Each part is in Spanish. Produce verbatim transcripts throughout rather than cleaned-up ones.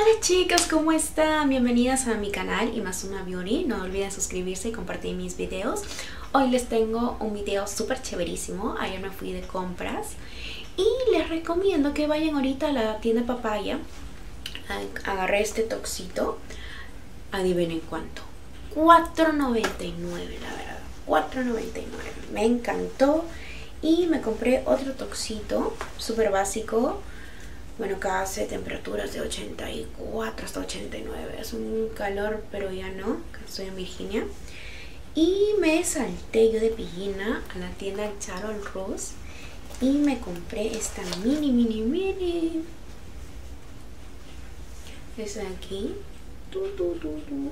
Hola chicas, ¿cómo están? Bienvenidas a mi canal Imazuma Beauty. No olviden suscribirse y compartir mis videos. Hoy les tengo un video súper chéverísimo. Ayer me fui de compras y les recomiendo que vayan ahorita a la tienda Papaya. Agarré este toxito. Adivinen cuánto. cuatro noventa y nueve, la verdad. cuatro noventa y nueve. Me encantó. Y me compré otro toxito súper básico. Bueno, acá hace temperaturas de ochenta y cuatro hasta ochenta y nueve. Es un calor, pero ya no. Acá estoy en Virginia. Y me salté yo de pillina a la tienda de Charles Ross. Y me compré esta mini, mini, mini. Esta de aquí. Tu, tu, tu, tu.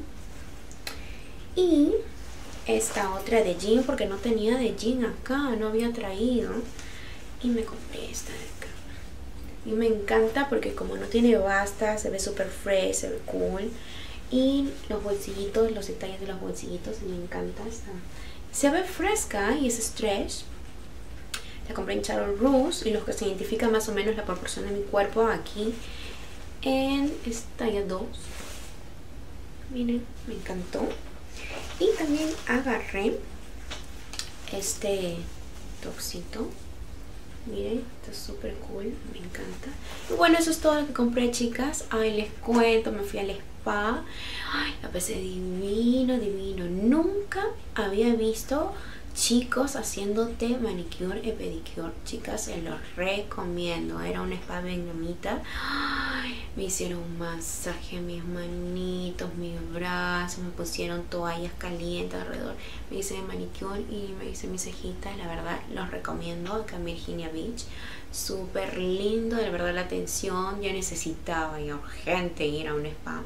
Y esta otra de jean, porque no tenía de jean acá. No había traído. Y me compré esta de acá. Y me encanta porque como no tiene basta, se ve súper fresh, se ve cool. Y los bolsillitos, los detalles de los bolsillitos, me encanta esta. Se ve fresca y es stretch. La compré en Charles Ross y los que se identifican más o menos la proporción de mi cuerpo aquí en esta talla dos. Miren, me encantó. Y también agarré este toxito. Miren, está súper cool, me encanta. Y bueno, eso es todo lo que compré, chicas. Ay, les cuento, me fui al spa. Ay, la pasé divino, divino. Nunca había visto chicos haciéndote manicure y pedicure. Chicas, se los recomiendo. Era un spa vietnamita. Ay, me hicieron un masaje a mis manitos, mis brazos, me pusieron toallas calientes alrededor. Me hice manicure y me hice mis cejitas. La verdad, los recomiendo acá en Virginia Beach. Súper lindo, de verdad la atención. Ya necesitaba ya urgente ir a un spa.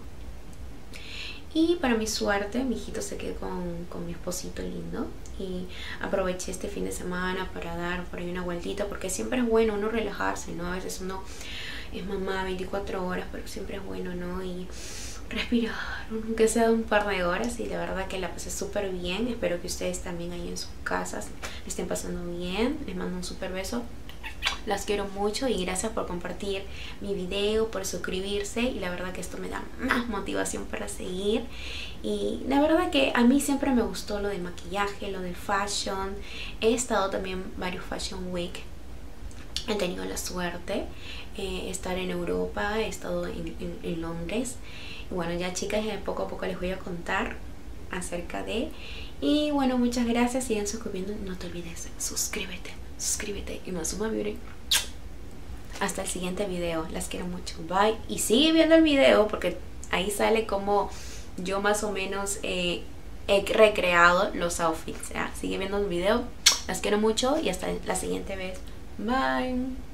Y para mi suerte, mi hijito se quedó con, con mi esposito lindo. Y aproveché este fin de semana para dar por ahí una vueltita. Porque siempre es bueno uno relajarse, ¿no? A veces uno es mamá veinticuatro horas, pero siempre es bueno, ¿no? Y respirar, aunque sea un par de horas. Y la verdad que la pasé súper bien. Espero que ustedes también ahí en sus casas le estén pasando bien. Les mando un súper beso. Las quiero mucho y gracias por compartir mi video, por suscribirse, y la verdad que esto me da más motivación para seguir. Y la verdad que a mí siempre me gustó lo de maquillaje, lo del fashion. He estado también varios Fashion Week. He tenido la suerte de eh, estar en Europa, he estado en, en, en Londres. Y bueno, ya chicas, poco a poco les voy a contar acerca de... Y bueno, muchas gracias, sigan suscribiendo, no te olvides, suscríbete. Suscríbete y Imazuma Beauty. Hasta el siguiente video. Las quiero mucho. Bye. Y sigue viendo el video porque ahí sale como yo más o menos eh, he recreado los outfits. ¿Ya? Sigue viendo el video. Las quiero mucho y hasta la siguiente vez. Bye.